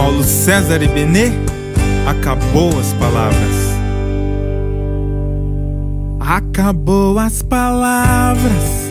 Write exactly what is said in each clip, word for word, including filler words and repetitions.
Paulo César Ibenê, acabou as palavras. Acabou as palavras,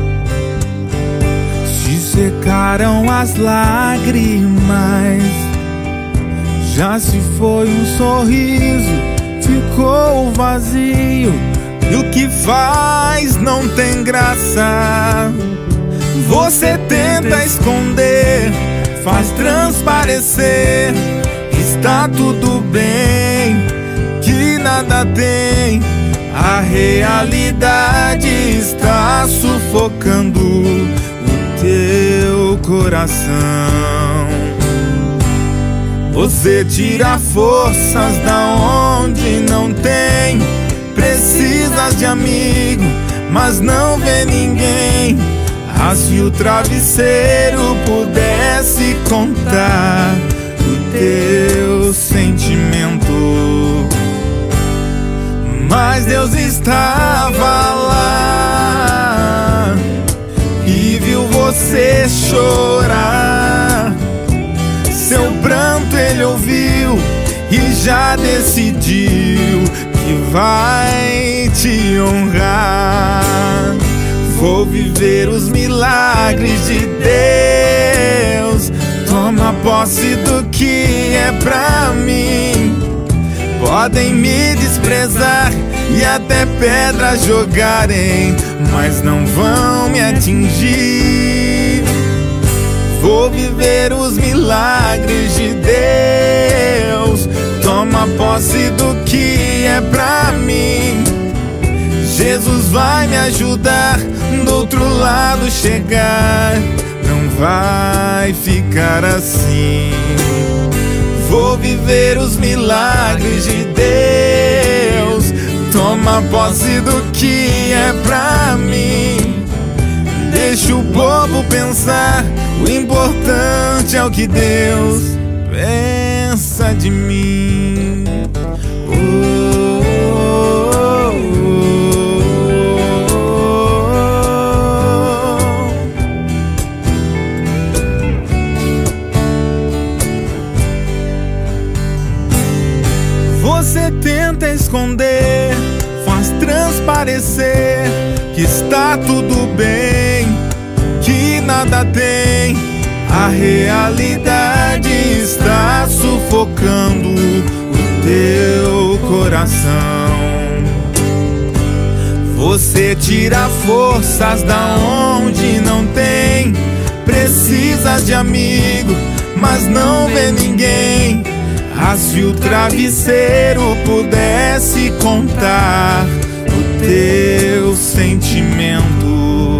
se secaram as lágrimas, já se foi um sorriso, ficou vazio, e o que faz não tem graça. Você tenta esconder, faz transparecer, está tudo bem, que nada tem. A realidade está sufocando o teu coração. Você tira forças da onde não tem, precisas de amigo, mas não vê ninguém. Ah, se o travesseiro pudesse contar o teu sentimento. Mas Deus estava lá e viu você chorar. Seu pranto Ele ouviu e já decidiu que vai te honrar. Vou viver os milagres de Deus. Toma posse do que é pra mim. Podem me desprezar e até pedras jogarem, mas não vão me atingir. Vou viver os milagres de Deus. Toma posse do que é pra mim. Jesus vai me ajudar do outro lado chegar. Não vai ficar assim. Vou viver os milagres de Deus. Toma posse do que é pra mim. Deixa o povo pensar, o importante é o que Deus pensa de mim. Oh, oh, oh. Você tenta esconder, faz transparecer que está tudo bem, que nada tem. A realidade está sufocando o teu coração. Você tira forças da onde não tem, precisas de amigo, mas não vê ninguém. Ah, se o travesseiro pudesse contar o teu sentimento.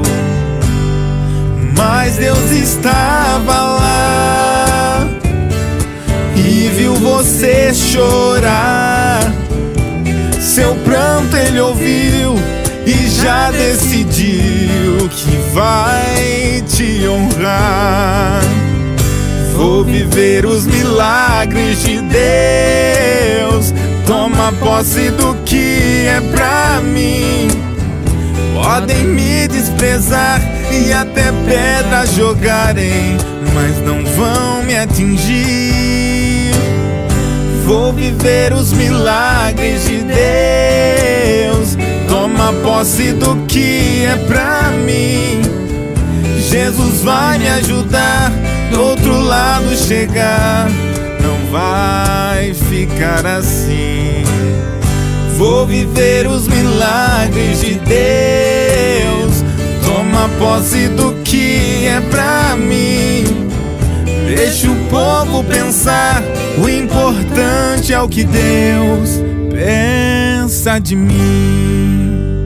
Mas Deus estava lá e viu você chorar. Seu pranto Ele ouviu e já decidiu que vai te honrar. Vou viver os milagres de Deus. Toma posse do que é pra mim. Podem me desprezar e até pedras jogarem, mas não vão me atingir. Vou viver os milagres de Deus. Toma posse do que é pra mim. Jesus vai me ajudar do outro lado chegar. Não vai ficar assim. Vou viver os milagres de Deus. Toma posse do que é pra mim. Deixa o povo pensar, o importante é o que Deus pensa de mim.